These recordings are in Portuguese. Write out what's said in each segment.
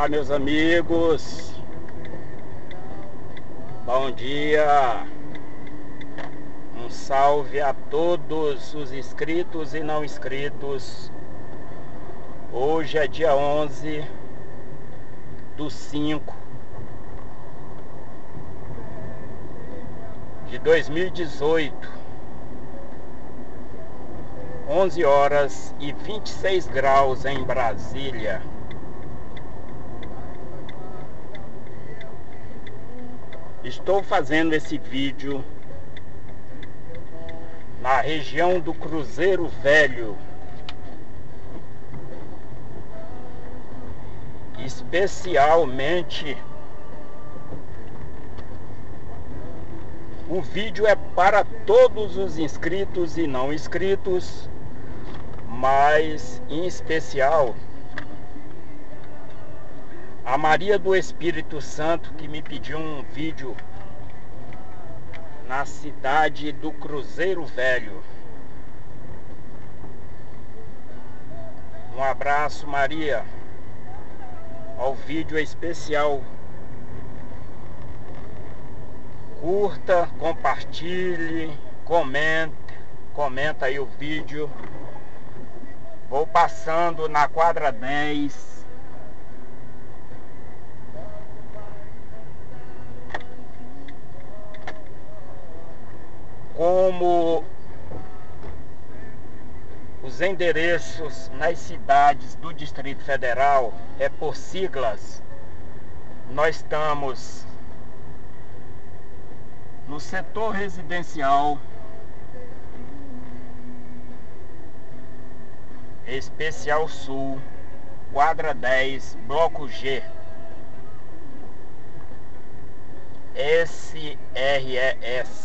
Olá, meus amigos, bom dia, um salve a todos os inscritos e não inscritos. Hoje é dia 11/5 de 2018, 11 horas e 26 graus em Brasília. Estou fazendo esse vídeo na região do Cruzeiro Velho, especialmente. O vídeo é para todos os inscritos e não inscritos, mas em especial a Maria do Espírito Santo, que me pediu um vídeo na cidade do Cruzeiro Velho. Um abraço, Maria. Ao vídeo é especial. Curta, compartilhe, comenta aí o vídeo. Vou passando na quadra 10. Como os endereços nas cidades do Distrito Federal é por siglas, nós estamos no setor residencial Especial Sul, quadra 10, bloco G, SRES.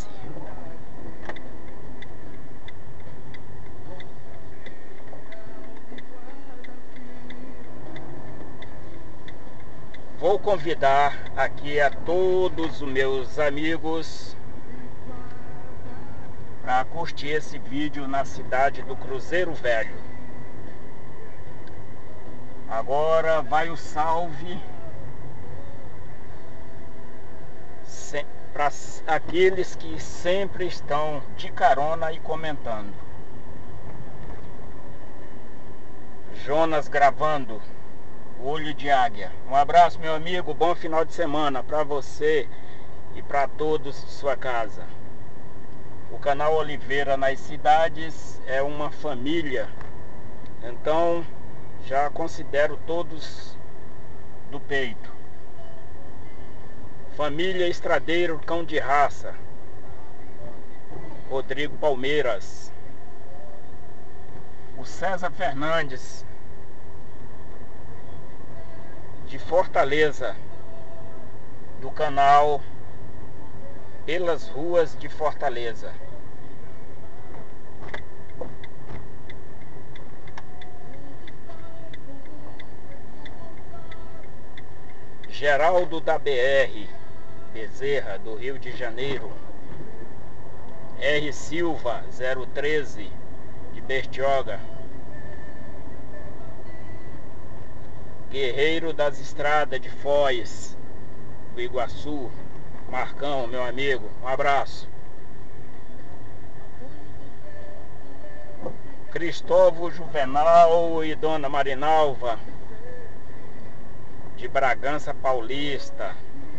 Vou convidar aqui a todos os meus amigos para curtir esse vídeo na cidade do Cruzeiro Velho. Agora vai o salve para aqueles que sempre estão de carona e comentando. Jonas gravando, Olho de Águia. Um abraço, meu amigo, bom final de semana para você e para todos de sua casa. O canal Oliveira nas Cidades é uma família, então já considero todos do peito. Família Estradeiro Cão de Raça, Rodrigo Palmeiras. O César Fernandes, de Fortaleza, do canal Pelas Ruas de Fortaleza. Geraldo da BR Bezerra, do Rio de Janeiro. R. Silva 013, de Bertioga. Guerreiro das Estradas de Foz, do Iguaçu. Marcão, meu amigo, um abraço. Cristóvão Juvenal e Dona Marinalva, de Bragança Paulista.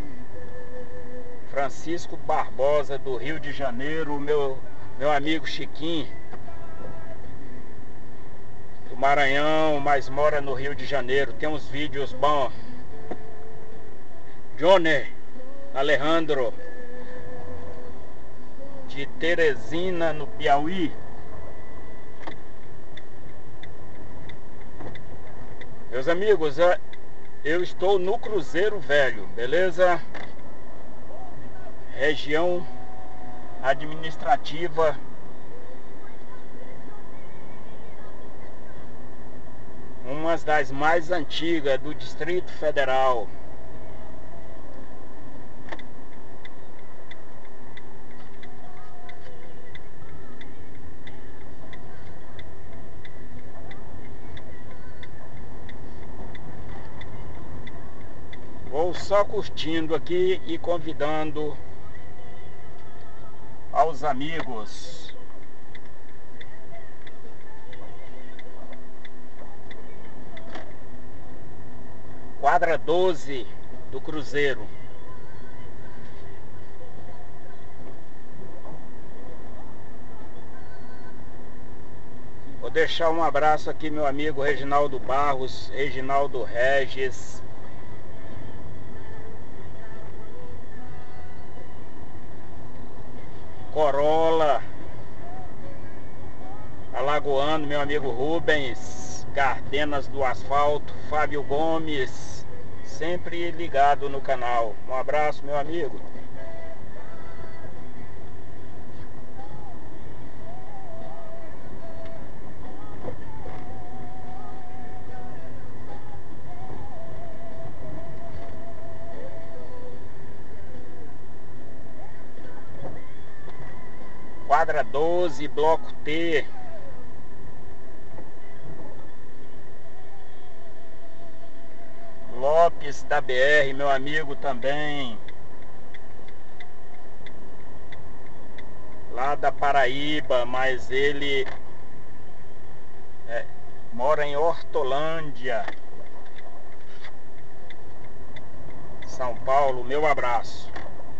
Francisco Barbosa, do Rio de Janeiro, meu amigo Chiquinho, do Maranhão, mas mora no Rio de Janeiro. Tem uns vídeos bons. Johnny Alejandro, de Teresina, no Piauí. Meus amigos, eu estou no Cruzeiro Velho, beleza? Região administrativa uma das mais antigas do Distrito Federal. Estou só curtindo aqui e convidando aos amigos. Quadra 12 do Cruzeiro. Vou deixar um abraço aqui, meu amigo Reginaldo Barros, Reginaldo Regis, Corolla, Alagoano, meu amigo Rubens, Gardenas do Asfalto, Fábio Gomes, sempre ligado no canal. Um abraço, meu amigo. Quadra 12, bloco T. Lopes da BR, meu amigo também. Lá da Paraíba, mas ele mora em Hortolândia, São Paulo. Meu abraço.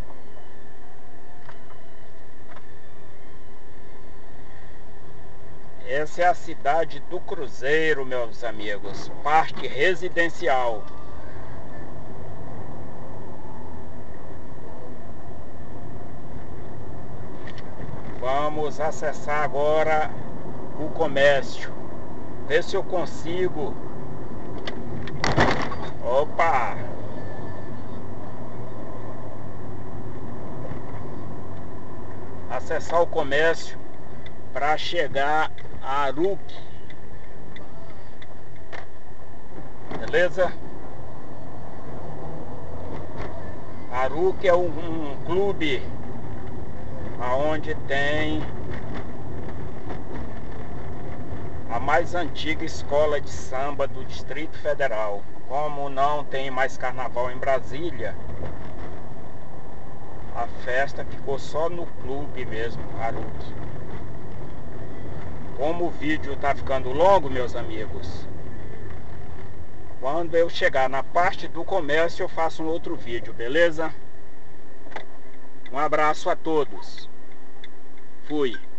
Essa é a cidade do Cruzeiro, meus amigos. Parque residencial. Vamos acessar agora o comércio. Ver se eu consigo. Opa! Acessar o comércio para chegar a Aruque. Beleza? Aruque é um clube aonde tem a mais antiga escola de samba do Distrito Federal. Como não tem mais carnaval em Brasília, a festa ficou só no clube mesmo, Aruque. Como o vídeo tá ficando longo, meus amigos, quando eu chegar na parte do comércio eu faço um outro vídeo, beleza? Um abraço a todos. Fui.